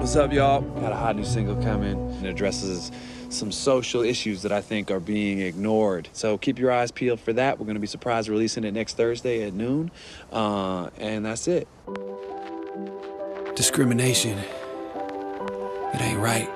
What's up, y'all? Got a hot new single coming. It addresses some social issues that I think are being ignored. So keep your eyes peeled for that. We're gonna be surprise releasing it next Thursday at noon. And that's it. Discrimination. It ain't right.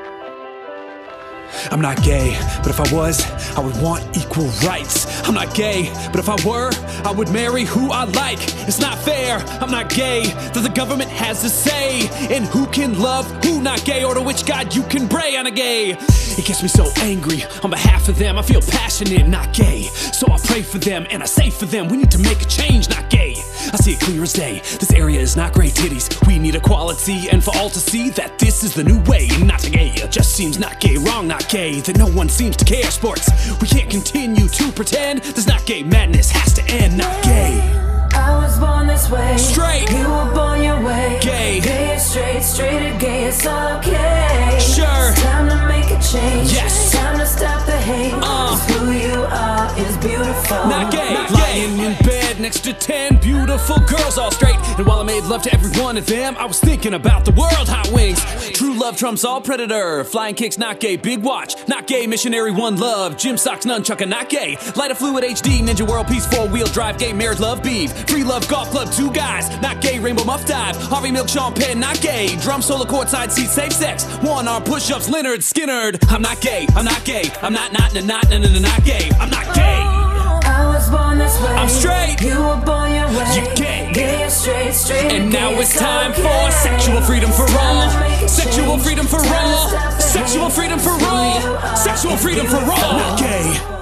I'm not gay, but if I was, I would want equal rights. I'm not gay, but if I were, I would marry who I like. It's not fair, I'm not gay, that the government has a say in who can love, who not gay, or to which god you can pray. I'm not gay. It gets me so angry on behalf of them. I feel passionate, not gay. So I pray for them and I say for them, we need to make a change, not gay. I see it clear as day, this area is not great titties. We need equality and for all to see that this is the new way. Not gay, it just seems not gay, wrong, not gay, that no one seems to care. Sports, we can't continue to pretend this not gay madness has to end. Not gay. I was born this way. Straight. You were born your way. Gay. Gay or straight, straight or gay, it's all okay. Sure. It's time to make a change. Yes. Time to stop the hate. 'Cause who you are is beautiful. Not gay. Lying in bed next to 10 beautiful girls, all straight. And while I made love to every one of them, I was thinking about the world. Hot wings. True love trumps all predator. Flying kicks, not gay. Big watch, not gay. Missionary, one love. Gym socks, nunchucking, not gay. Lighter fluid HD, Ninja World Peace, 4-wheel drive. Gay marriage, love beef. Free love golf club, 2 guys, not gay. Rainbow muff dive. Harvey Milk, Sean Penn, not gay. Drum solo courtside seat, safe sex. 1-arm push-ups, Leonard Skinner. I'm not gay. I'm not gay. I'm not gay. I'm not gay. I was born this way. I'm straight. You were born your way. You gay. Gay or straight, straight And or now gay, it's time okay. for sexual freedom for all. Sexual freedom for all. Time to stop the Sexual hate. freedom for Who all. you are Sexual is freedom for all. beautiful. Not gay.